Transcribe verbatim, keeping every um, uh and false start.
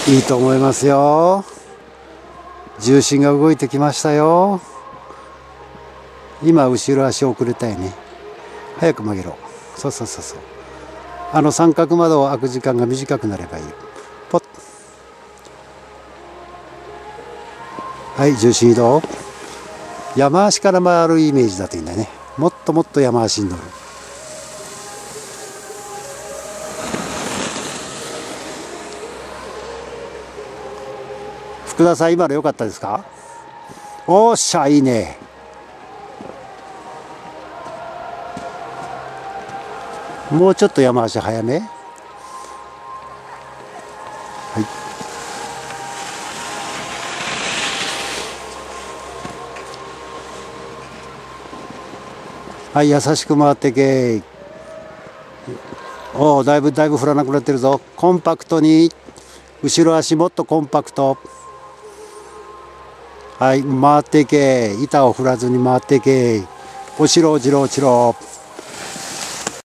いいと思いますよ。重心が動いてきましたよ。今後ろ足遅れたよね。早く曲げろ。そうそうそうそう。あの三角窓を開く時間が短くなればいい。ポッ。はい、重心移動。山足から回るイメージだといいんだね。もっともっと山足に乗る。福田さん、今の良かったですか？おっしゃ、いいね。もうちょっと山足早め。はい。はい、優しく回っていけ。おお、だいぶだいぶ振らなくなってるぞ。コンパクトに。後ろ足もっとコンパクト。はい、回っていけ。板を振らずに回っていけ。おしろおじろおちろ。